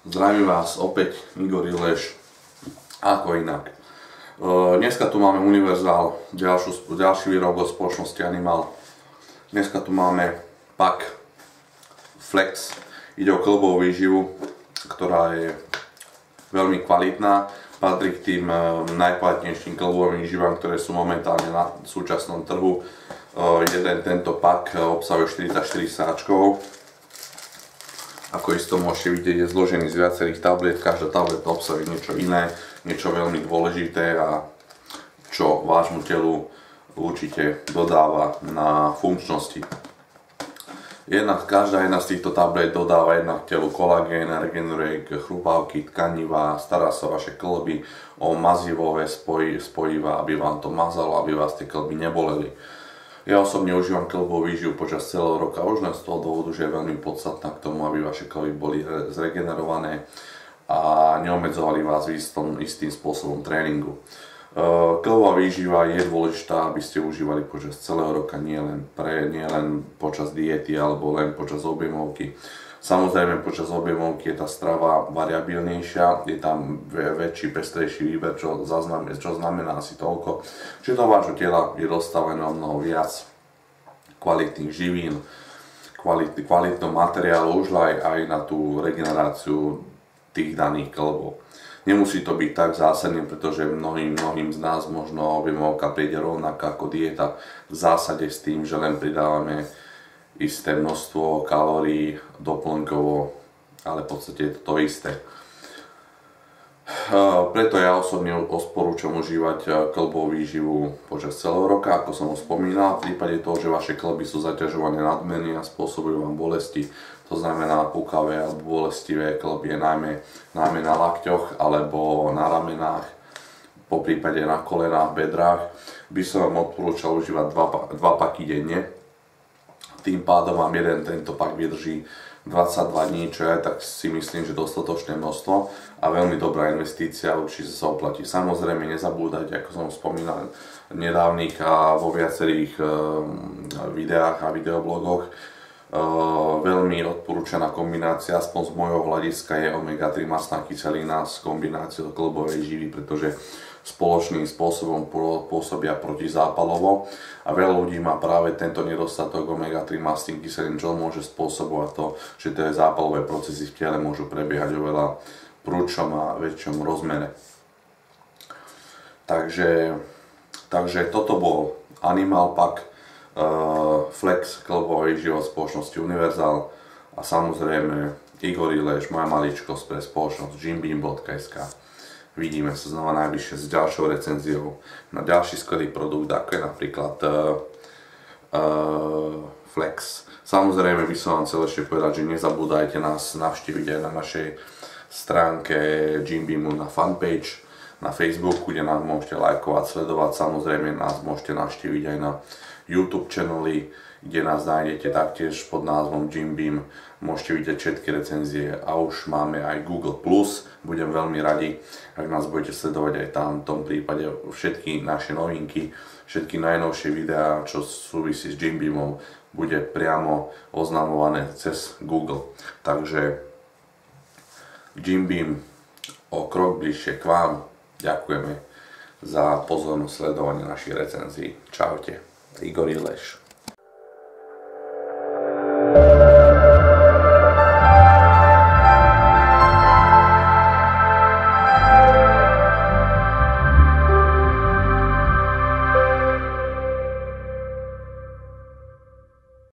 Zdravím vás opäť, Igor Ileš, ako inak. Dneska tu máme Univerzál, ďalší výrobok spoločnosti Animal. Dneska tu máme pak Flex. Ide o kĺbovú výživu, ktorá je veľmi kvalitná. Patrí k tým najkvalitnejším kĺbovým výživám, ktoré sú momentálne na súčasnom trhu. Tento pak obsahuje 44 sáčkov. Ako isto môžete vidieť, je zložený z viacerých tabliet. Každá tableta obsahuje niečo iné, niečo veľmi dôležité a čo vášmu telu určite dodáva na funkčnosti. Každá jedna z týchto tablet dodáva jednak telu kolagén, regeneruje chrupavky, tkanivá, stará sa o vaše kĺby, o mazivové spojivá, aby vám to mazalo, aby vás tie kĺby neboleli. Ja osobne užívam kĺbovú výživu počas celého roka, už len z toho dôvodu, že je veľmi podstatná k tomu, aby vaše kĺby boli zregenerované a neobmedzovali vás istým spôsobom tréningu. Kĺbová výživa je dôležitá, aby ste užívali počas celého roka, nie len počas diety alebo len počas objemovky. Samozrejme, počas objemovky je tá strava variabilnejšia, je tam väčší, pestrejší výber, čo znamená asi toľko, že do vášho tela je dostavené mnoho viac kvalitných živín, kvalitného materiálu, už aj na tú regeneráciu tých daných kĺbov. Nemusí to byť tak zásadne, pretože mnohým z nás možno objemovka príde rovnaká ako dieta, v zásade s tým, že len pridávame isté množstvo kalórií doplnkovo, ale v podstate je to isté. Preto ja osobne odporúčam užívať kĺbovú výživu počas celého roka, ako som už spomínal. V prípade toho, že vaše kĺby sú zaťažované nadmerne a spôsobujú vám bolesti, to znamená pukavé alebo bolestivé kĺby, najmä na lakťoch alebo na ramenách, po prípade na kolenách, bedrách, by som vám odporúčal užívať dva paky denne. Tým pádom vám tento pak vydrží 22 dní, čo ja tak si myslím, že dostatočné množstvo a veľmi dobrá investícia, určite sa oplatí. Samozrejme nezabúdať, ako som spomínal nedávnych a vo viacerých videách a videoblogoch, veľmi odporúčaná kombinácia, aspoň z môjho hľadiska, je omega-3 mastná kyselina s kombináciou kĺbovej živy, pretože spoločným spôsobom pôsobia protizápalovo a veľa ľudí má práve tento nedostatok omega-3 mastných kyselín, čo môže spôsobovať to, že tie zápalové procesy v tele môžu prebiehať oveľa prudšom a väčšom rozmere. Takže toto bol Animal Pak Flex kĺbovej výživa spoločnosti Univerzál a samozrejme Igor Ileš, moja maličkosť pre spoločnosť gymbeam.sk. Vidíme sa znova najbližšie s ďalšou recenziou na ďalší skvelý produkt, ako je napríklad Flex. Samozrejme by som vám chcel ešte povedať, že nezabúdajte nás navštíviť aj na našej stránke Gymbeamu na fanpage na Facebooku, kde nás môžete lajkovať, sledovať. Samozrejme nás môžete navštíviť aj na YouTube channeli, kde nás nájdete taktiež pod názvom Gymbeam. Môžete vidieť všetky recenzie a už máme aj Google+. Budem veľmi radi, ak nás budete sledovať aj tam. V tom prípade všetky naše novinky, všetky najnovšie videá, čo súvisí s Gymbeamom, bude priamo oznamované cez Google. Takže Gymbeam o krok bližšie k vám. Ďakujeme za pozornosť sledovania našich recenzií. Čaute, Igor Ileš.